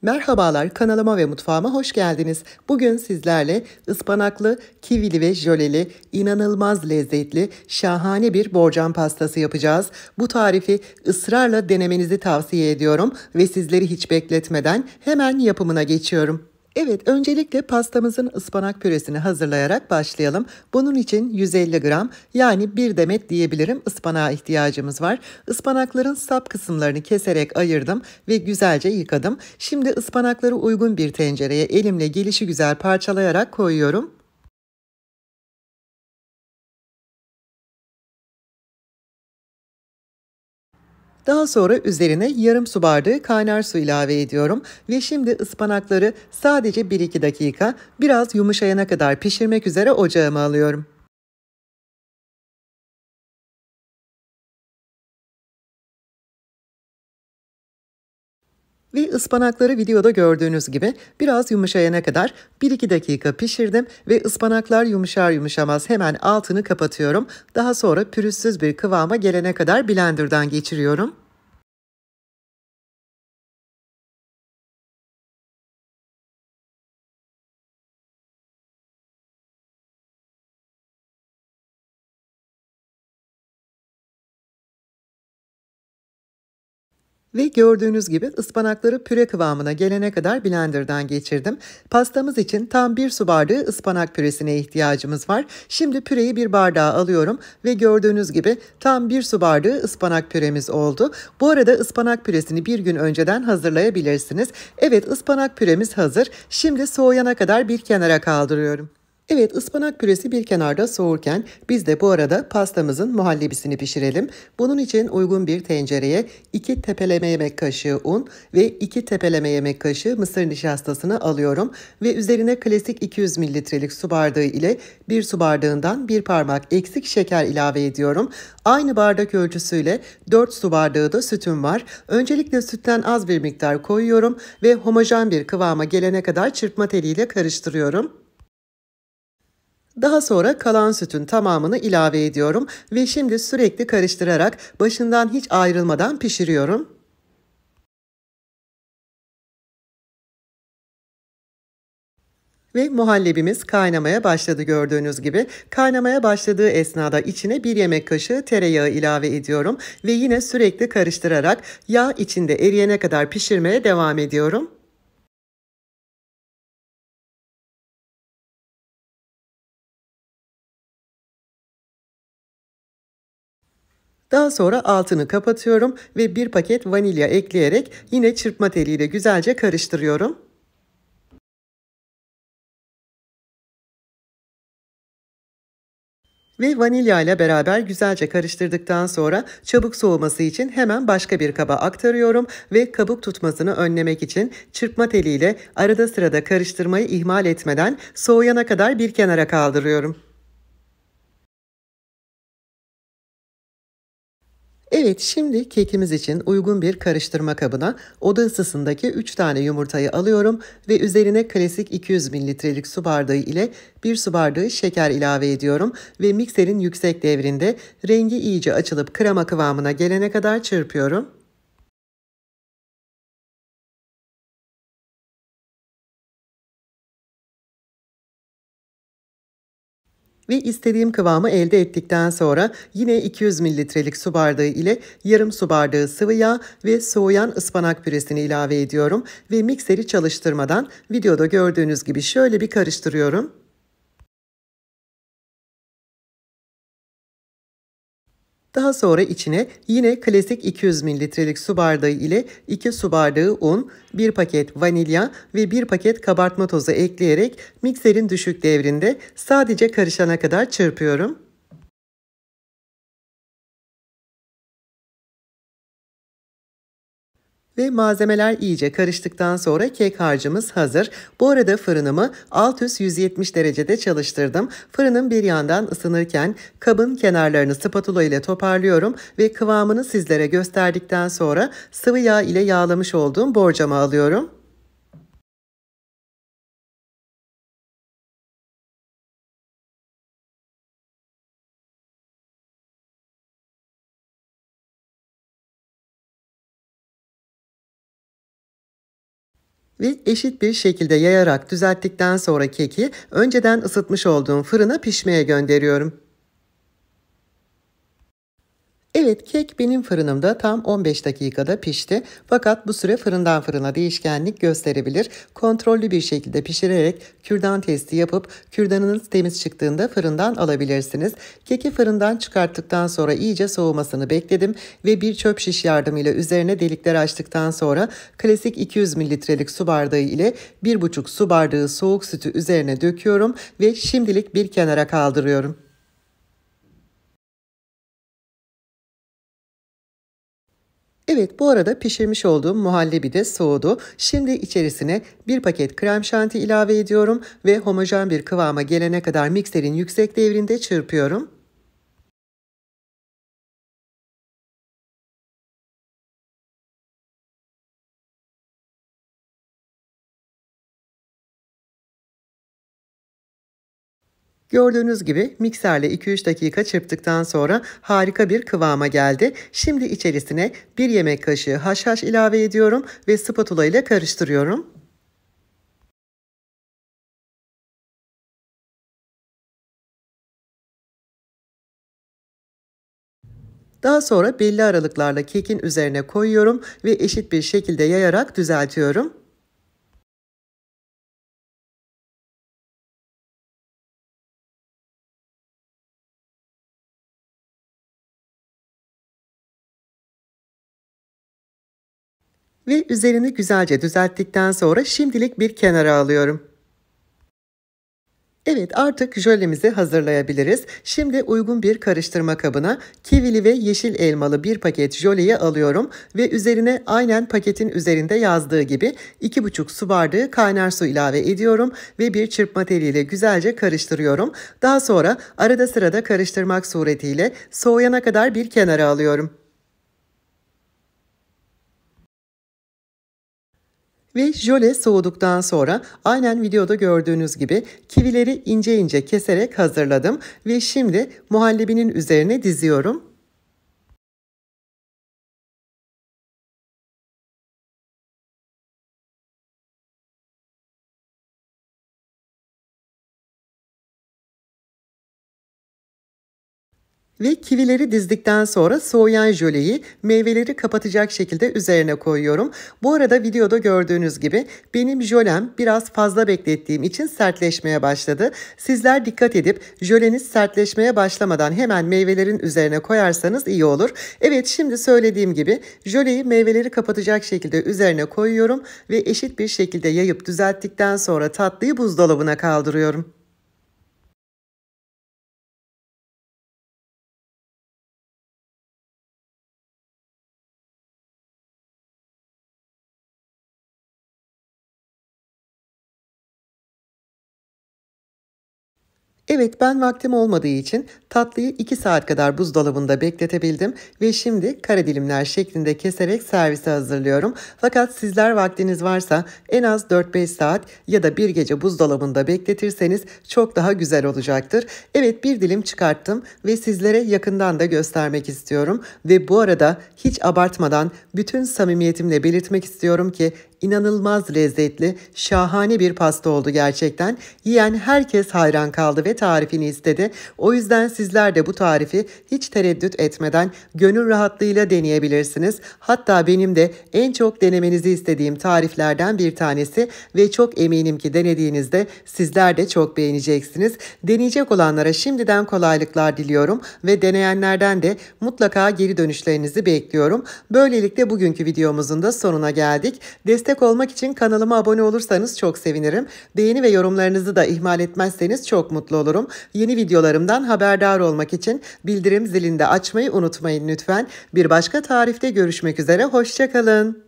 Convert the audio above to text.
Merhabalar, kanalıma ve mutfağıma hoş geldiniz. Bugün sizlerle ıspanaklı, kivili ve jöleli, inanılmaz lezzetli, şahane bir borcam pastası yapacağız. Bu tarifi ısrarla denemenizi tavsiye ediyorum ve sizleri hiç bekletmeden hemen yapımına geçiyorum. Evet, öncelikle pastamızın ıspanak püresini hazırlayarak başlayalım. Bunun için 150 gram yani bir demet diyebilirim ıspanağa ihtiyacımız var. Ispanakların sap kısımlarını keserek ayırdım ve güzelce yıkadım. Şimdi ıspanakları uygun bir tencereye elimle gelişigüzel parçalayarak koyuyorum. Daha sonra üzerine yarım su bardağı kaynar su ilave ediyorum ve şimdi ıspanakları sadece 1-2 dakika biraz yumuşayana kadar pişirmek üzere ocağıma alıyorum. Ve ıspanakları videoda gördüğünüz gibi biraz yumuşayana kadar 1-2 dakika pişirdim ve ıspanaklar yumuşar yumuşamaz hemen altını kapatıyorum. Daha sonra pürüzsüz bir kıvama gelene kadar blenderdan geçiriyorum. Ve gördüğünüz gibi ıspanakları püre kıvamına gelene kadar blenderdan geçirdim. Pastamız için tam 1 su bardağı ıspanak püresine ihtiyacımız var. Şimdi püreyi bir bardağa alıyorum ve gördüğünüz gibi tam 1 su bardağı ıspanak püremiz oldu. Bu arada ıspanak püresini bir gün önceden hazırlayabilirsiniz. Evet, ıspanak püremiz hazır. Şimdi soğuyana kadar bir kenara kaldırıyorum. Evet, ıspanak püresi bir kenarda soğurken biz de bu arada pastamızın muhallebisini pişirelim. Bunun için uygun bir tencereye 2 tepeleme yemek kaşığı un ve 2 tepeleme yemek kaşığı mısır nişastasını alıyorum ve üzerine klasik 200 mililitrelik su bardağı ile 1 su bardağından bir parmak eksik şeker ilave ediyorum. Aynı bardak ölçüsüyle 4 su bardağı da sütüm var. Öncelikle sütten az bir miktar koyuyorum ve homojen bir kıvama gelene kadar çırpma teliyle karıştırıyorum. Daha sonra kalan sütün tamamını ilave ediyorum ve şimdi sürekli karıştırarak başından hiç ayrılmadan pişiriyorum. Ve muhallebimiz kaynamaya başladı gördüğünüz gibi. Kaynamaya başladığı esnada içine 1 yemek kaşığı tereyağı ilave ediyorum ve yine sürekli karıştırarak yağ içinde eriyene kadar pişirmeye devam ediyorum. Daha sonra altını kapatıyorum ve bir paket vanilya ekleyerek yine çırpma teliyle güzelce karıştırıyorum. Ve vanilya ile beraber güzelce karıştırdıktan sonra çabuk soğuması için hemen başka bir kaba aktarıyorum ve kabuk tutmasını önlemek için çırpma teliyle arada sırada karıştırmayı ihmal etmeden soğuyana kadar bir kenara kaldırıyorum. Evet, şimdi kekimiz için uygun bir karıştırma kabına oda ısısındaki 3 tane yumurtayı alıyorum ve üzerine klasik 200 mililitrelik su bardağı ile 1 su bardağı şeker ilave ediyorum ve mikserin yüksek devrinde rengi iyice açılıp krema kıvamına gelene kadar çırpıyorum. Ve istediğim kıvamı elde ettikten sonra yine 200 mililitrelik su bardağı ile yarım su bardağı sıvı yağ ve soğuyan ıspanak püresini ilave ediyorum ve mikseri çalıştırmadan videoda gördüğünüz gibi şöyle bir karıştırıyorum. Daha sonra içine yine klasik 200 mililitrelik su bardağı ile 2 su bardağı un, 1 paket vanilya ve 1 paket kabartma tozu ekleyerek mikserin düşük devrinde sadece karışana kadar çırpıyorum. Ve malzemeler iyice karıştıktan sonra kek harcımız hazır. Bu arada fırınımı alt üst 170 derecede çalıştırdım. Fırının bir yandan ısınırken kabın kenarlarını spatula ile toparlıyorum ve kıvamını sizlere gösterdikten sonra sıvı yağ ile yağlamış olduğum borcama alıyorum. Ve eşit bir şekilde yayarak düzelttikten sonra keki önceden ısıtmış olduğum fırına pişmeye gönderiyorum. Evet, kek benim fırınımda tam 15 dakikada pişti. Fakat bu süre fırından fırına değişkenlik gösterebilir. Kontrollü bir şekilde pişirerek kürdan testi yapıp kürdanınız temiz çıktığında fırından alabilirsiniz. Keki fırından çıkarttıktan sonra iyice soğumasını bekledim ve bir çöp şiş yardımıyla üzerine delikler açtıktan sonra klasik 200 mililitrelik su bardağı ile 1,5 su bardağı soğuk sütü üzerine döküyorum ve şimdilik bir kenara kaldırıyorum. Evet, bu arada pişirmiş olduğum muhallebi de soğudu. Şimdi içerisine bir paket krem şanti ilave ediyorum ve homojen bir kıvama gelene kadar mikserin yüksek devrinde çırpıyorum. Gördüğünüz gibi mikserle 2-3 dakika çırptıktan sonra harika bir kıvama geldi. Şimdi içerisine 1 yemek kaşığı haşhaş ilave ediyorum ve spatula ile karıştırıyorum. Daha sonra belli aralıklarla kekin üzerine koyuyorum ve eşit bir şekilde yayarak düzeltiyorum. Ve üzerini güzelce düzelttikten sonra şimdilik bir kenara alıyorum. Evet, artık jölemizi hazırlayabiliriz. Şimdi uygun bir karıştırma kabına kivili ve yeşil elmalı bir paket jöleyi alıyorum ve üzerine aynen paketin üzerinde yazdığı gibi 2,5 su bardağı kaynar su ilave ediyorum ve bir çırpma teliyle güzelce karıştırıyorum. Daha sonra arada sırada karıştırmak suretiyle soğuyana kadar bir kenara alıyorum. Ve jöle soğuduktan sonra aynen videoda gördüğünüz gibi kivileri ince ince keserek hazırladım ve şimdi muhallebinin üzerine diziyorum. Ve kivileri dizdikten sonra soğuyan jöleyi meyveleri kapatacak şekilde üzerine koyuyorum. Bu arada videoda gördüğünüz gibi benim jölem biraz fazla beklettiğim için sertleşmeye başladı. Sizler dikkat edip jöleniz sertleşmeye başlamadan hemen meyvelerin üzerine koyarsanız iyi olur. Evet, şimdi söylediğim gibi jöleyi meyveleri kapatacak şekilde üzerine koyuyorum ve eşit bir şekilde yayıp düzelttikten sonra tatlıyı buzdolabına kaldırıyorum. Evet, ben vaktim olmadığı için tatlıyı 2 saat kadar buzdolabında bekletebildim ve şimdi kare dilimler şeklinde keserek servise hazırlıyorum. Fakat sizler vaktiniz varsa en az 4-5 saat ya da bir gece buzdolabında bekletirseniz çok daha güzel olacaktır. Evet, bir dilim çıkarttım ve sizlere yakından da göstermek istiyorum. Ve bu arada hiç abartmadan bütün samimiyetimle belirtmek istiyorum ki İnanılmaz lezzetli, şahane bir pasta oldu gerçekten. Yiyen herkes hayran kaldı ve tarifini istedi. O yüzden sizler de bu tarifi hiç tereddüt etmeden gönül rahatlığıyla deneyebilirsiniz. Hatta benim de en çok denemenizi istediğim tariflerden bir tanesi ve çok eminim ki denediğinizde sizler de çok beğeneceksiniz. Deneyecek olanlara şimdiden kolaylıklar diliyorum ve deneyenlerden de mutlaka geri dönüşlerinizi bekliyorum. Böylelikle bugünkü videomuzun da sonuna geldik. Destek olmak için kanalıma abone olursanız çok sevinirim. Beğeni ve yorumlarınızı da ihmal etmezseniz çok mutlu olurum. Yeni videolarımdan haberdar olmak için bildirim zilini de açmayı unutmayın lütfen. Bir başka tarifte görüşmek üzere, hoşça kalın.